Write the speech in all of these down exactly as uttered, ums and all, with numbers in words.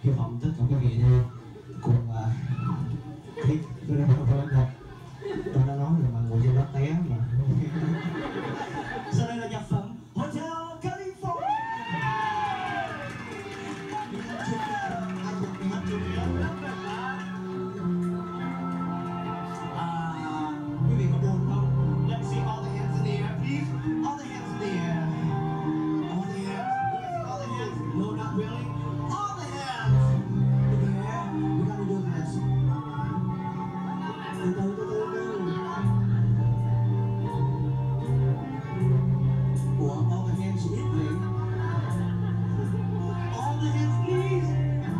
hy vọng tất cả quý vị đây cùng thích tôi đang không quên rồi, tôi đã nói rồi mà ngồi trên đó té mà. Sau đây là nhạc phẩm Hotel California. À, quý vị có buồn không? Let's see all the hands in the air, please. All the hands in the air. All the hands. All the hands. No, not really. All the hands in the air. We gotta do this. Từ từ từ từ từ. Ủa, all the hands ít vậy? All the hands, please.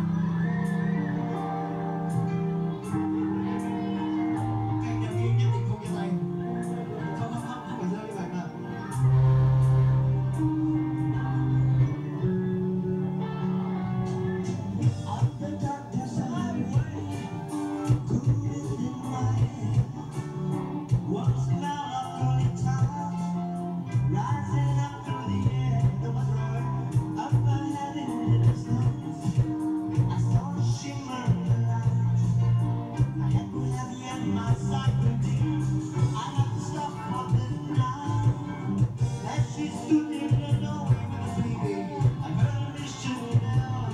Các nhân viên nhất định không giơ tay. Không không không, không phải giơ như vậy mà. On the darkest highway, cool and night, one smell of early tide, rising up through the air. There was a roar up ahead in the distance. I saw a shimmer in the light. I had to have you at my side, but dear, I had to stop for the night. As she stood in the doorway with a baby, I heard her shoot down.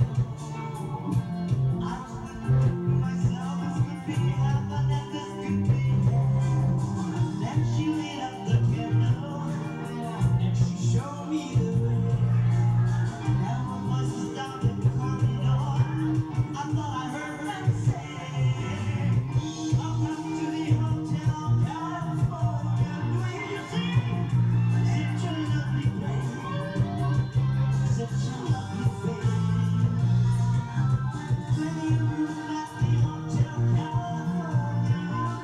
I was wondering myself, this could be heaven and this could be hell. Then she lit up the candle and she showed me the way. There were voices down in the corridor. I thought I heard them say, welcome to the Hotel California. Do you see? Such a lovely place, such a lovely face. When you look at the Hotel California,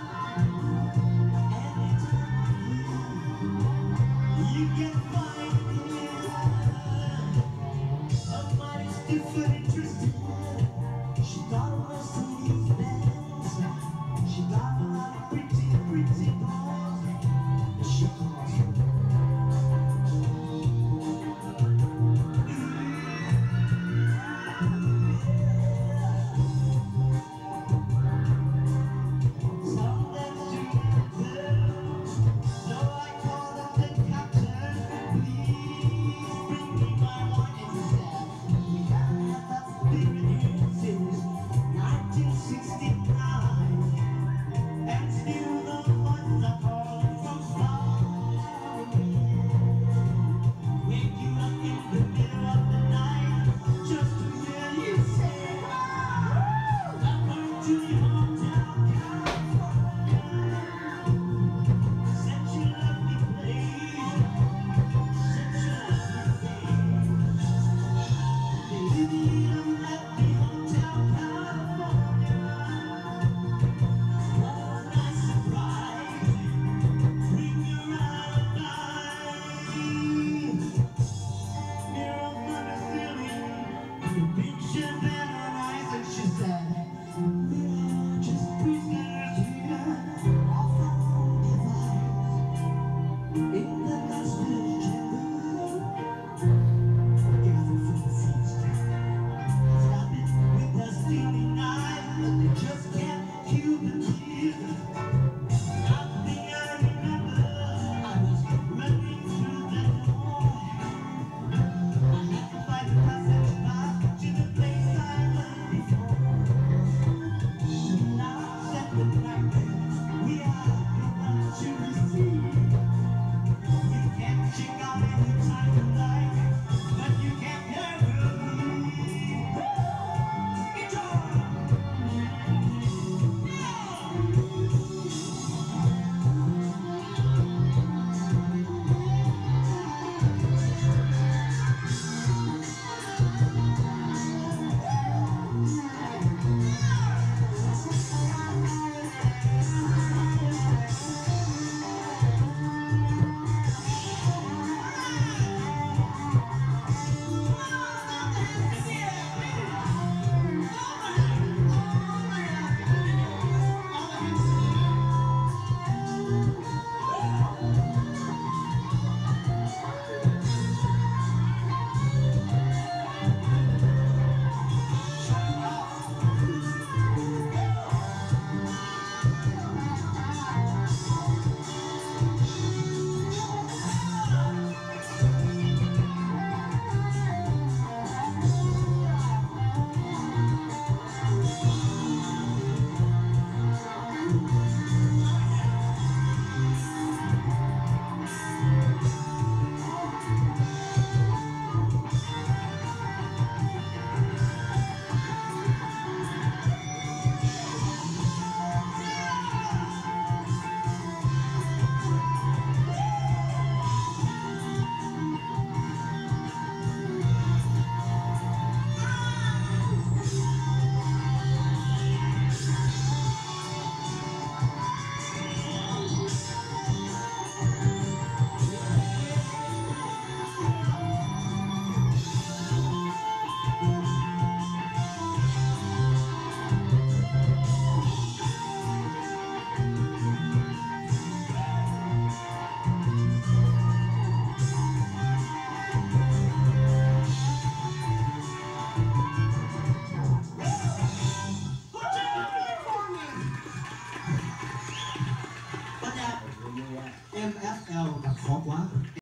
anytime you can find a mighty different